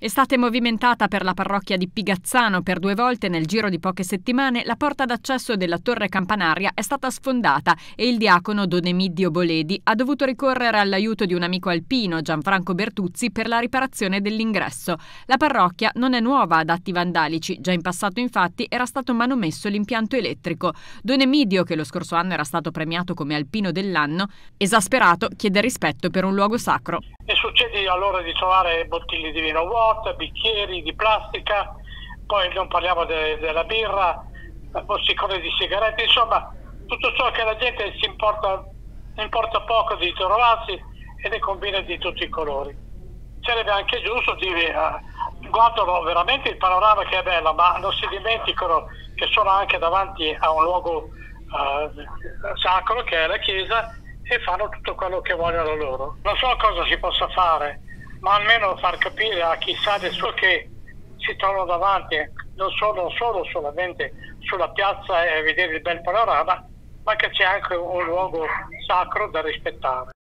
Estate movimentata per la parrocchia di Pigazzano. Per 2 volte nel giro di poche settimane la porta d'accesso della torre campanaria è stata sfondata e il diacono Don Emidio Boledi ha dovuto ricorrere all'aiuto di un amico alpino, Gianfranco Bertuzzi, per la riparazione dell'ingresso. La parrocchia non è nuova ad atti vandalici, già in passato infatti era stato manomesso l'impianto elettrico. Don Emidio, che lo scorso anno era stato premiato come alpino dell'anno, esasperato chiede rispetto per un luogo sacro. E succede allora di trovare bottiglie di vino vuote, bicchieri di plastica, poi non parliamo della birra, boccicone di sigarette, insomma tutto ciò che la gente importa poco di trovarsi e ne combina di tutti i colori. Sarebbe anche giusto dire guardano veramente il panorama che è bello, ma non si dimenticano che sono anche davanti a un luogo sacro che è la chiesa, e fanno tutto quello che vogliono loro. Non so cosa si possa fare, ma almeno far capire a chi sa del suo che si trovano davanti, non solo solamente sulla piazza e vedere il bel panorama, ma che c'è anche un luogo sacro da rispettare.